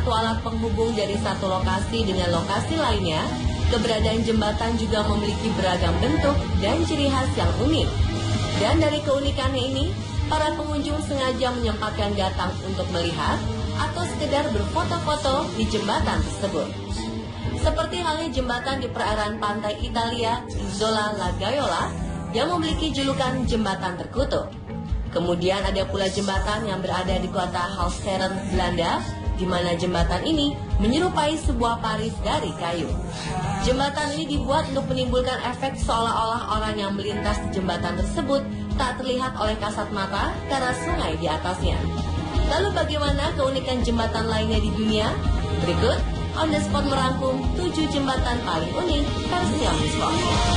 satu alat penghubung dari satu lokasi dengan lokasi lainnya, keberadaan jembatan juga memiliki beragam bentuk dan ciri khas yang unik. Dan dari keunikannya ini, para pengunjung sengaja menyempatkan datang untuk melihat atau sekedar berfoto-foto di jembatan tersebut. Seperti halnya jembatan di perairan pantai Italia, Isola La Gaiola, yang memiliki julukan jembatan terkutuk. Kemudian ada pula jembatan yang berada di kota Halsteren, Belanda, di mana jembatan ini menyerupai sebuah paris dari kayu. Jembatan ini dibuat untuk menimbulkan efek seolah-olah orang yang melintas di jembatan tersebut tak terlihat oleh kasat mata karena sungai di atasnya. Lalu bagaimana keunikan jembatan lainnya di dunia? Berikut On The Spot merangkum 7 jembatan paling unik versi On The Spot.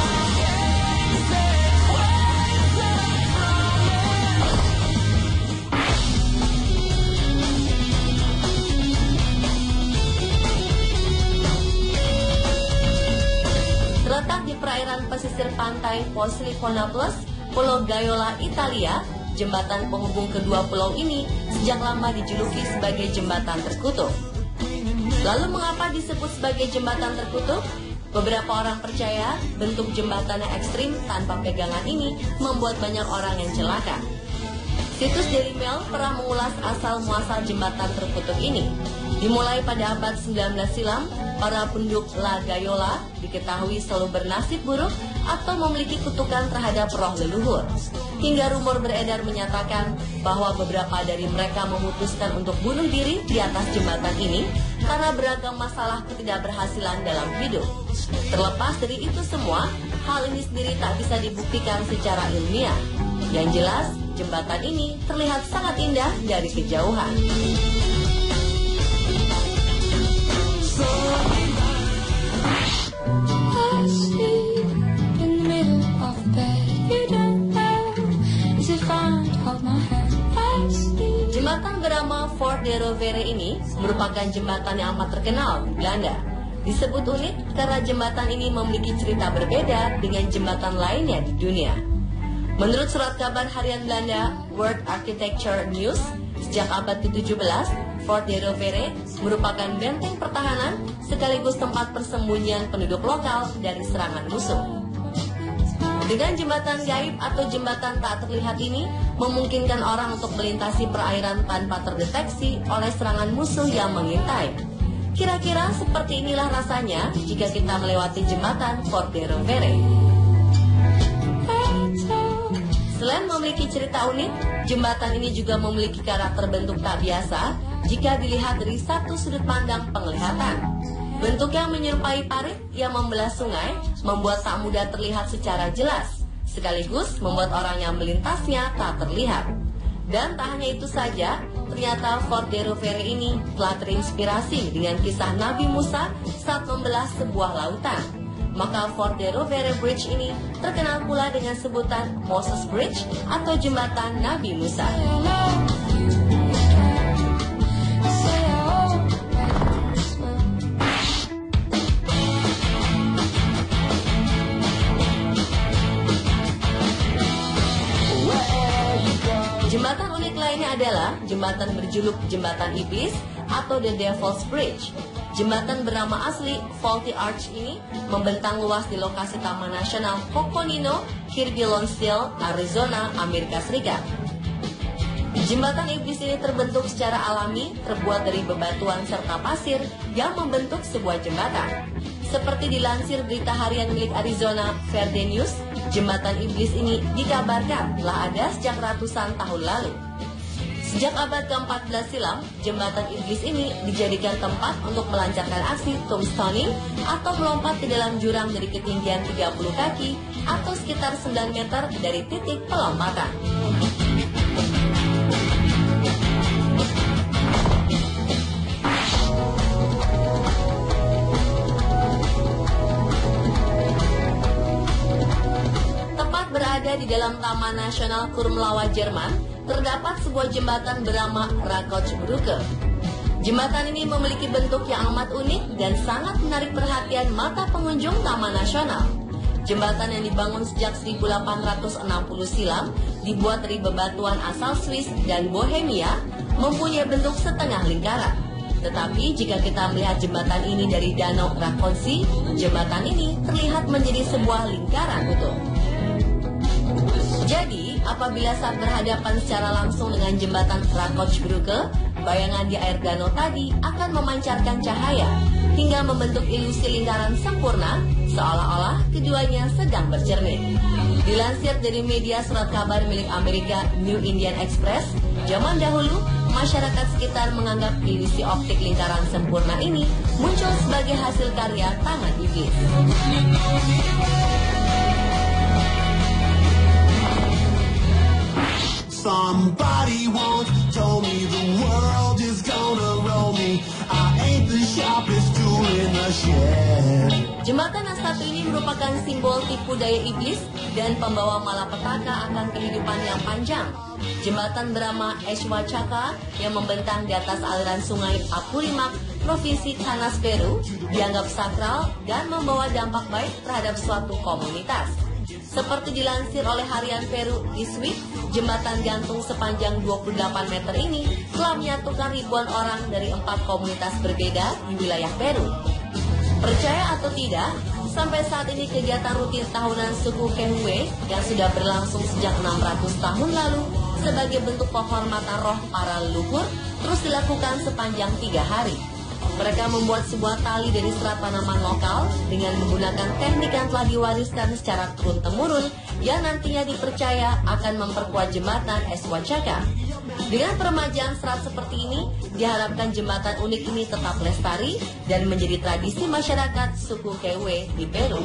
Terletak di perairan pesisir pantai Posiliconaplus, Pulau Gaiola, Italia, jembatan penghubung kedua pulau ini sejak lama dijuluki sebagai jembatan terkutuk. Lalu mengapa disebut sebagai jembatan terkutuk? Beberapa orang percaya bentuk jembatan yang ekstrim tanpa pegangan ini membuat banyak orang yang celaka. Situs Daily Mail pernah mengulas asal-muasal jembatan terkutuk ini. Dimulai pada abad 19 silam, para penduduk La Gaiola diketahui selalu bernasib buruk atau memiliki kutukan terhadap roh leluhur. Hingga rumor beredar menyatakan bahwa beberapa dari mereka memutuskan untuk bunuh diri di atas jembatan ini karena beragam masalah ketidakberhasilan dalam hidup. Terlepas dari itu semua, hal ini sendiri tak bisa dibuktikan secara ilmiah. Yang jelas, jembatan ini terlihat sangat indah dari kejauhan. Jembatan bernama Fort de Rovere ini merupakan jembatan yang amat terkenal di Belanda. Disebut unik karena jembatan ini memiliki cerita berbeda dengan jembatan lainnya di dunia. Menurut surat kabar harian Belanda, World Architecture News, sejak abad ke-17, Fort de Rovere merupakan benteng pertahanan sekaligus tempat persembunyian penduduk lokal dari serangan musuh. Dengan jembatan gaib atau jembatan tak terlihat ini, memungkinkan orang untuk melintasi perairan tanpa terdeteksi oleh serangan musuh yang mengintai. Kira-kira seperti inilah rasanya jika kita melewati jembatan Fort de Rovere. Selain memiliki cerita unik, jembatan ini juga memiliki karakter bentuk tak biasa jika dilihat dari satu sudut pandang penglihatan. Bentuk yang menyerupai parit yang membelah sungai membuat tak mudah terlihat secara jelas, sekaligus membuat orang yang melintasnya tak terlihat. Dan tak hanya itu saja, ternyata Fort de Rovere ini telah terinspirasi dengan kisah Nabi Musa saat membelah sebuah lautan. Maka Fort de Rovere Bridge ini terkenal pula dengan sebutan Moses Bridge atau jembatan Nabi Musa. Jembatan unik lainnya adalah jembatan berjuluk Jembatan Iblis atau The Devil's Bridge. Jembatan bernama asli Faulty Arch ini membentang luas di lokasi Taman Nasional Coconino, Kirby Lonsdale, Arizona, Amerika Serikat. Jembatan Iblis ini terbentuk secara alami, terbuat dari bebatuan serta pasir yang membentuk sebuah jembatan. Seperti dilansir berita harian milik Arizona Verde News, jembatan Iblis ini dikabarkan telah ada sejak ratusan tahun lalu. Sejak abad ke-14 silam, jembatan Iblis ini dijadikan tempat untuk melancarkan aksi tombstoning atau melompat ke dalam jurang dari ketinggian 30 kaki atau sekitar 9 meter dari titik pelompatan. Berada di dalam Taman Nasional Kurmlawa, Jerman, terdapat sebuah jembatan bernama Rakotschbrücke. Jembatan ini memiliki bentuk yang amat unik dan sangat menarik perhatian mata pengunjung Taman Nasional. Jembatan yang dibangun sejak 1860 silam, dibuat dari bebatuan asal Swiss dan Bohemia, mempunyai bentuk setengah lingkaran. Tetapi jika kita melihat jembatan ini dari Danau Rákóczi, jembatan ini terlihat menjadi sebuah lingkaran utuh. Jadi, apabila saat berhadapan secara langsung dengan jembatan Rákóczi-Brücke, bayangan di air danau tadi akan memancarkan cahaya hingga membentuk ilusi lingkaran sempurna, seolah-olah keduanya sedang bercermin. Dilansir dari media surat kabar milik Amerika New Indian Express, zaman dahulu masyarakat sekitar menganggap ilusi optik lingkaran sempurna ini muncul sebagai hasil karya tangan iblis. Somebody once told me the world is gonna roll me. I ain't the sharpest tool in the shed. Jembatan yang satu ini merupakan simbol tipu daya iblis dan pembawa malapetaka akan kehidupan yang panjang. Jembatan bernama Eshwachaka yang membentang di atas aliran sungai Apurimac, Provinsi Canas, Peru, dianggap sakral dan membawa dampak baik terhadap suatu komunitas. Seperti dilansir oleh harian Peru This Week, jembatan gantung sepanjang 28 meter ini telah menyatukan ribuan orang dari 4 komunitas berbeda di wilayah Peru. Percaya atau tidak, sampai saat ini kegiatan rutin tahunan suku Kehue yang sudah berlangsung sejak 600 tahun lalu sebagai bentuk penghormatan roh para leluhur terus dilakukan sepanjang 3 hari. Mereka membuat sebuah tali dari serat tanaman lokal dengan menggunakan teknik yang telah diwariskan secara turun-temurun yang nantinya dipercaya akan memperkuat jembatan Eshwachaka. Dengan peremajaan serat seperti ini, diharapkan jembatan unik ini tetap lestari dan menjadi tradisi masyarakat suku Kehue di Peru.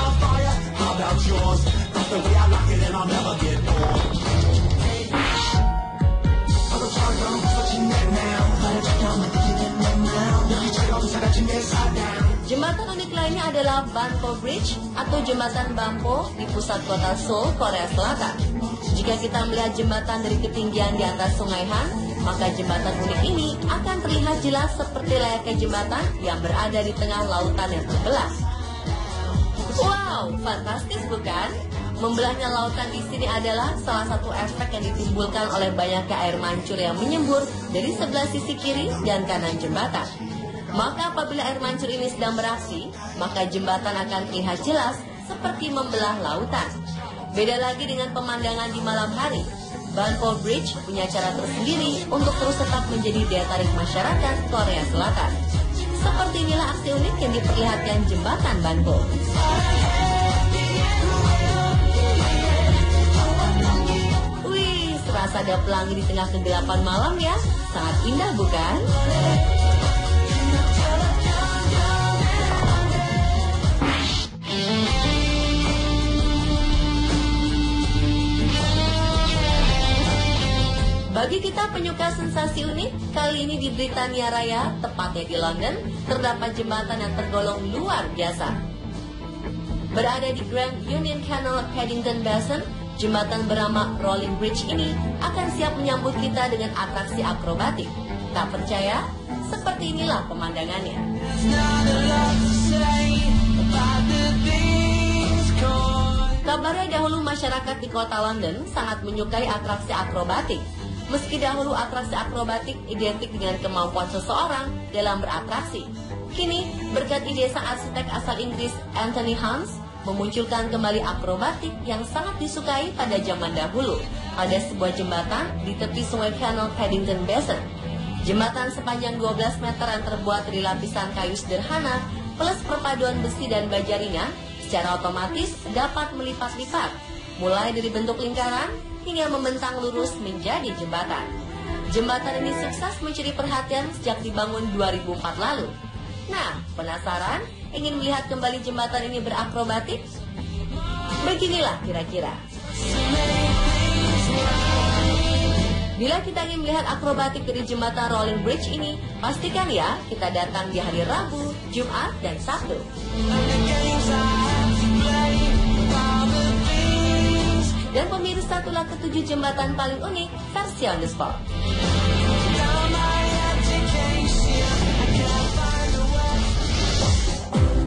Jembatan unik lainnya adalah Banpo Bridge atau jembatan Banpo di pusat kota Seoul, Korea Selatan. Jika kita melihat jembatan dari ketinggian di atas Sungai Han, maka jembatan unik ini akan terlihat jelas seperti layaknya jembatan yang berada di tengah lautan yang terbelah. Wow, fantastis bukan? Membelahnya lautan di sini adalah salah satu efek yang ditimbulkan oleh banyaknya air mancur yang menyembur dari sebelah sisi kiri dan kanan jembatan. Maka apabila air mancur ini sedang beraksi, maka jembatan akan terlihat jelas seperti membelah lautan. Beda lagi dengan pemandangan di malam hari. Banpo Bridge punya cara tersendiri untuk terus tetap menjadi daya tarik masyarakat Korea Selatan. Seperti inilah aksi unik yang diperlihatkan jembatan Banpo. Wih, serasa ada pelangi di tengah kegelapan malam ya. Sangat indah bukan? Bagi kita penyuka sensasi unik, kali ini di Britania Raya, tepatnya di London, terdapat jembatan yang tergolong luar biasa. Berada di Grand Union Canal Paddington Basin, jembatan bernama Rolling Bridge ini akan siap menyambut kita dengan atraksi akrobatik. Tak percaya? Seperti inilah pemandangannya. Kabarnya dahulu masyarakat di kota London sangat menyukai atraksi akrobatik. Meski dahulu atraksi akrobatik identik dengan kemampuan seseorang dalam beratraksi, kini berkat ide sang arsitek asal Inggris Anthony Hans memunculkan kembali akrobatik yang sangat disukai pada zaman dahulu pada sebuah jembatan di tepi sungai Canal Paddington Basin. Jembatan sepanjang 12 meter yang terbuat dari lapisan kayu sederhana plus perpaduan besi dan baja ringan secara otomatis dapat melipat-lipat, mulai dari bentuk lingkaran hingga membentang lurus menjadi jembatan. Jembatan ini sukses mencuri perhatian sejak dibangun 2004 lalu. Nah, penasaran? Ingin melihat kembali jembatan ini berakrobatik? Beginilah kira-kira. Bila kita ingin melihat akrobatik dari jembatan Rolling Bridge ini, pastikan ya kita datang di hari Rabu, Jumat, dan Sabtu. Dan pemirsa, itulah ketujuh jembatan paling unik versi on the spot.